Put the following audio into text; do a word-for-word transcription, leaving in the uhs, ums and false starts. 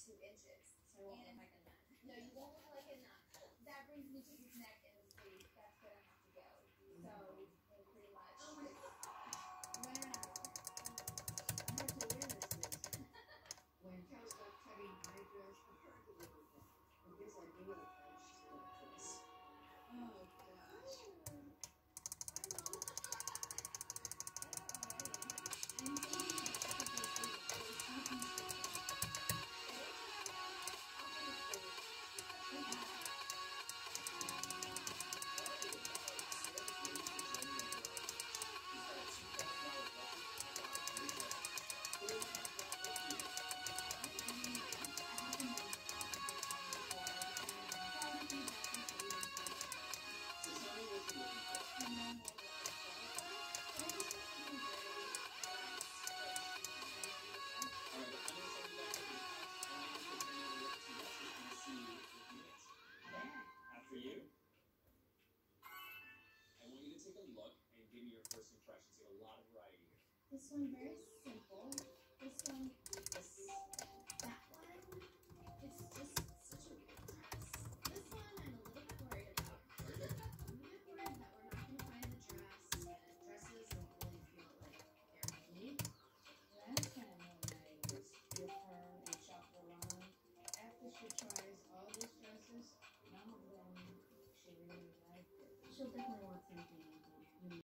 two inches. So I won't look like a nut. No, you won't look like a nut. That brings me to his neck and his face. That's gonna have to go. So pretty much. Oh my God. When I have to wear this thing. When Cal stopped cutting my dress, I tried to live with it. I guess I do it as she does. Oh gosh. This one very simple. This one, this, that one, it's just such a weird dress. This one I'm a little bit worried about. I'm a bit worried that we're not going to find the dress. Dresses don't really feel like they're me. Last time when I was with her and shopped around, after she tries all these dresses, none of them she really liked it. She'll definitely